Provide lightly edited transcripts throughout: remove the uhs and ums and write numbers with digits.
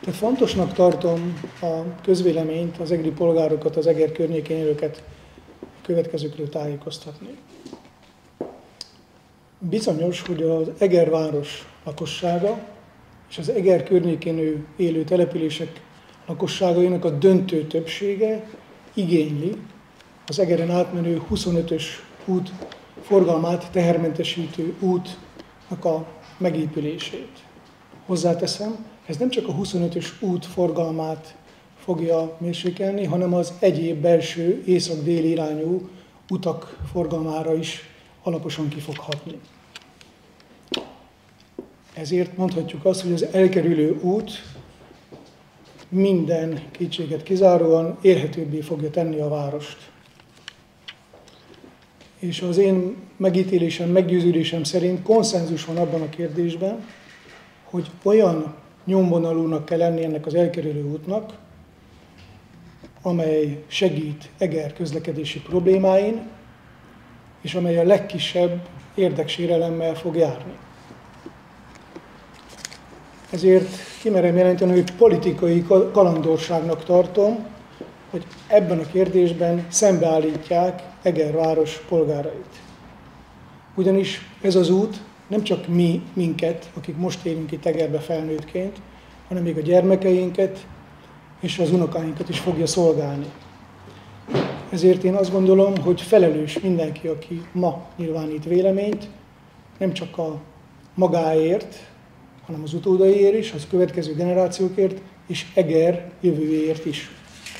Tehát fontosnak tartom a közvéleményt, az egri polgárokat, az Eger környékén élőket a következőkről tájékoztatni. Bizonyos, hogy az Eger város lakossága és az Eger környékén élő települések lakosságainak a döntő többsége igényli az Egeren átmenő 25-ös út forgalmát tehermentesítő útnak a megépülését. Hozzáteszem, ez nem csak a 25-ös út forgalmát fogja mérsékelni, hanem az egyéb belső észak-déli irányú utak forgalmára is alaposan ki fog hatni. Ezért mondhatjuk azt, hogy az elkerülő út minden kétséget kizáróan élhetőbbé fogja tenni a várost. És az én megítélésem, meggyőződésem szerint konszenzus van abban a kérdésben, hogy olyan nyomvonalúnak kell lenni ennek az elkerülő útnak, amely segít Eger közlekedési problémáin, és amely a legkisebb érdeksérelemmel fog járni. Ezért kimerem jelenteni, hogy politikai kalandorságnak tartom, hogy ebben a kérdésben szembeállítják Eger város polgárait. Ugyanis ez az út nem csak minket, akik most élünk itt Egerbe felnőttként, hanem még a gyermekeinket és az unokáinkat is fogja szolgálni. Ezért én azt gondolom, hogy felelős mindenki, aki ma nyilvánít véleményt, nem csak a magáért, hanem az utódaiért is, az következő generációkért, és Eger jövőjéért is.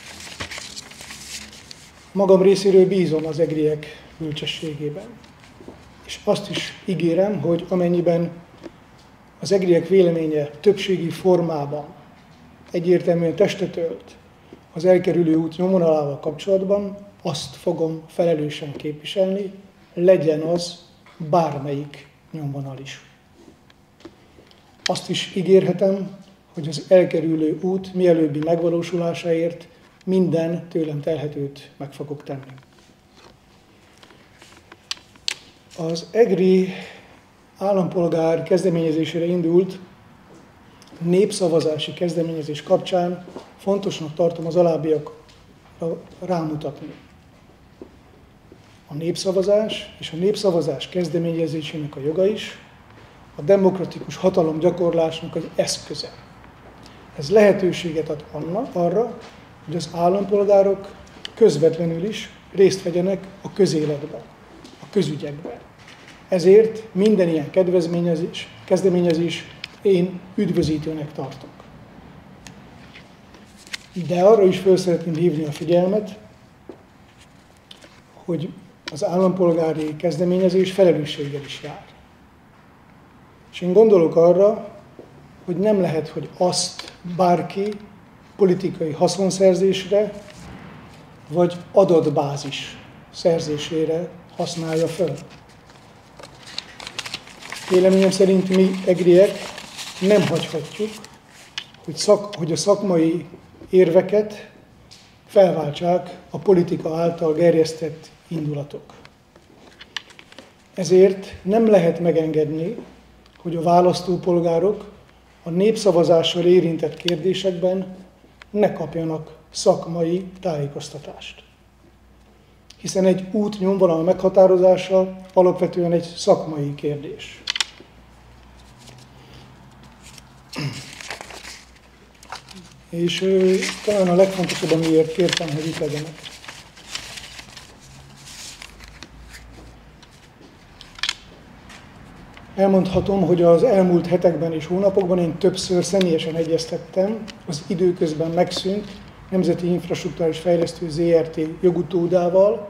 Magam részéről bízom az egriek bölcsességében. És azt is ígérem, hogy amennyiben az egriek véleménye többségi formában egyértelműen testet ölt az elkerülő út nyomvonalával kapcsolatban, azt fogom felelősen képviselni, legyen az bármelyik nyomvonal is. Azt is ígérhetem, hogy az elkerülő út mielőbbi megvalósulásáért minden tőlem telhetőt meg fogok tenni. Az egri állampolgár kezdeményezésére indult népszavazási kezdeményezés kapcsán fontosnak tartom az alábbiakra rámutatni. A népszavazás és a népszavazás kezdeményezésének a joga is a demokratikus hatalomgyakorlásnak az eszköze. Ez lehetőséget ad arra, hogy az állampolgárok közvetlenül is részt vegyenek a közéletben, a közügyekben. Ezért minden ilyen kezdeményezés én üdvözítőnek tartok. De arra is fel szeretném hívni a figyelmet, hogy az állampolgári kezdeményezés felelősséggel is jár. És én gondolok arra, hogy nem lehet, hogy azt bárki politikai haszonszerzésre, vagy adatbázis szerzésére használja fel. Véleményem szerint mi egriek nem hagyhatjuk, hogy a szakmai érveket felváltsák a politika által gerjesztett indulatok. Ezért nem lehet megengedni, hogy a választópolgárok a népszavazással érintett kérdésekben ne kapjanak szakmai tájékoztatást. Hiszen egy út nyomvonal meghatározása alapvetően egy szakmai kérdés. És talán a legfontosabb, amiért kértem, hogy itt legyenek. Elmondhatom, hogy az elmúlt hetekben és hónapokban én többször személyesen egyeztettem az időközben megszűnt Nemzeti Infrastrukturális Fejlesztő ZRT jogutódával,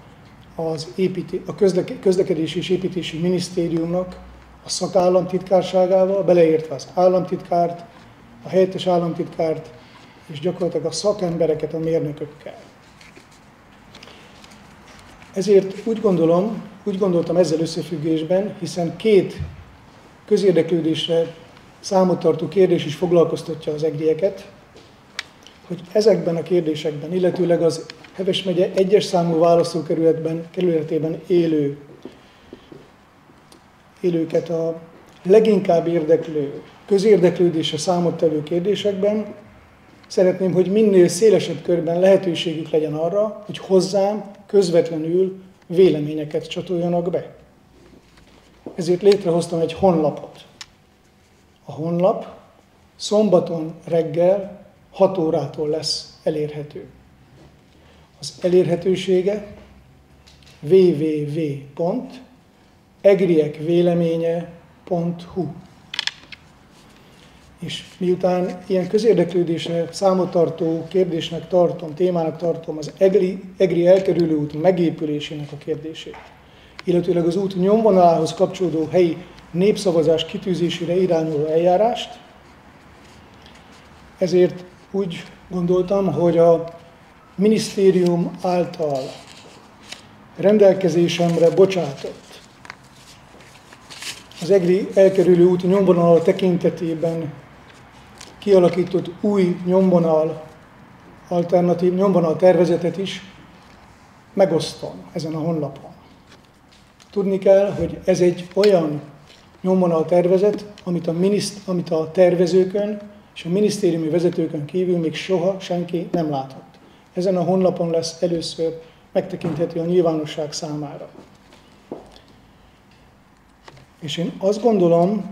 a Közlekedési és Építési Minisztériumnak a szakállamtitkárságával, beleértve az államtitkárt, a helyettes államtitkárt és gyakorlatilag a szakembereket a mérnökökkel. Ezért úgy gondoltam ezzel összefüggésben, hiszen két közérdeklődésre számot tartó kérdés is foglalkoztatja az egrieket, hogy ezekben a kérdésekben, illetőleg az Heves megye 1-es számú választókerületében élőket a leginkább érdeklő, közérdeklődésre számot tevő kérdésekben szeretném, hogy minél szélesebb körben lehetőségük legyen arra, hogy hozzám közvetlenül véleményeket csatoljanak be. Ezért létrehoztam egy honlapot. A honlap szombaton reggel 6 órától lesz elérhető. Az elérhetősége www.egriekvéleménye.hu. És miután ilyen közérdeklődésre számot tartó kérdésnek tartom, témának tartom az EGRI elkerülő út megépülésének a kérdését, illetőleg az út nyomvonalához kapcsolódó helyi népszavazás kitűzésére irányuló eljárást, ezért úgy gondoltam, hogy a minisztérium által rendelkezésemre bocsátott az EGRI elkerülő út nyomvonal tekintetében kialakított új nyomvonal, alternatív nyomvonal tervezetet is megosztom ezen a honlapon. Tudni kell, hogy ez egy olyan nyomvonal tervezet, amit a tervezőkön és a minisztériumi vezetőkön kívül még soha senki nem látott. Ezen a honlapon lesz először megtekinthető a nyilvánosság számára. És én azt gondolom,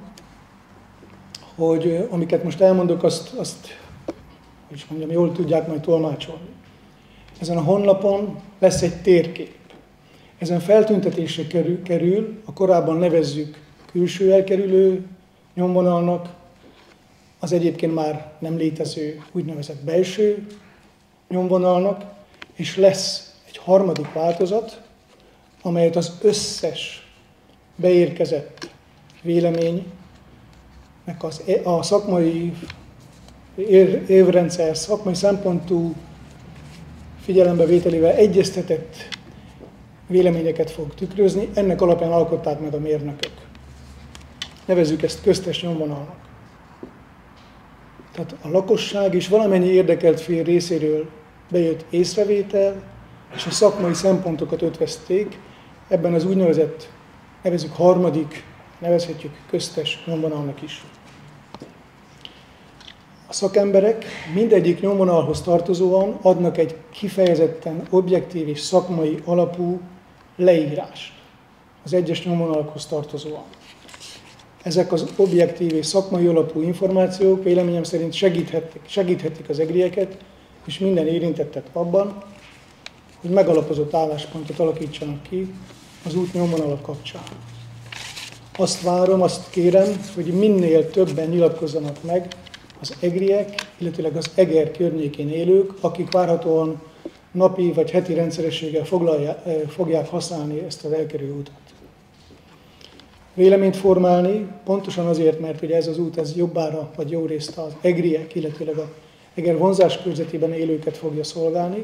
hogy amiket most elmondok, azt jól tudják majd tolmácsolni. Ezen a honlapon lesz egy térkép. Ezen feltüntetésre kerül, a korábban nevezzük külső elkerülő nyomvonalnak, az egyébként már nem létező úgynevezett belső nyomvonalnak, és lesz egy harmadik változat, amelyet az összes beérkezett véleménynek a szakmai évrendszer, szakmai szempontú figyelembevételével egyeztetett véleményeket fog tükrözni, ennek alapján alkották meg a mérnökök. Nevezzük ezt köztes nyomvonalnak. Tehát a lakosság és valamennyi érdekelt fél részéről bejött észrevétel, és a szakmai szempontokat ötvözték ebben az úgynevezett, nevezzük harmadik, nevezhetjük köztes nyomvonalnak is. A szakemberek mindegyik nyomvonalhoz tartozóan adnak egy kifejezetten objektív és szakmai alapú leírást az egyes nyomvonalakhoz tartozóan. Ezek az objektív és szakmai alapú információk véleményem szerint segíthetik az egrieket és minden érintettet abban, hogy megalapozott álláspontot alakítsanak ki az út nyomvonalak kapcsán. Azt várom, azt kérem, hogy minél többen nyilatkozzanak meg az egriek, illetőleg az Eger környékén élők, akik várhatóan napi vagy heti rendszerességgel fogják használni ezt az elkerülő utat. Véleményt formálni, pontosan azért, mert ugye ez az út ez jobbára vagy jó részt az egriek, illetőleg a Eger vonzás körzetében élőket fogja szolgálni.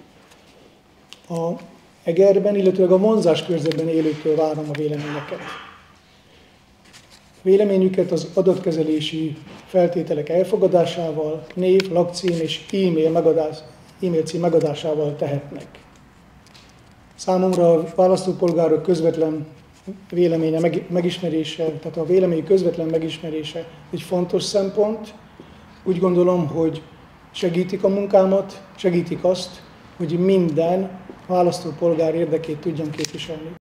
A Egerben, illetőleg a vonzás körzetben élőktől várom a véleményeket. Véleményüket az adatkezelési feltételek elfogadásával, név, lakcím és e-mail cím megadásával tehetnek. Számomra a választópolgárok közvetlen véleménye megismerése, tehát a vélemény közvetlen megismerése egy fontos szempont. Úgy gondolom, hogy segítik a munkámat, segítik azt, hogy minden választópolgár érdekét tudjam képviselni.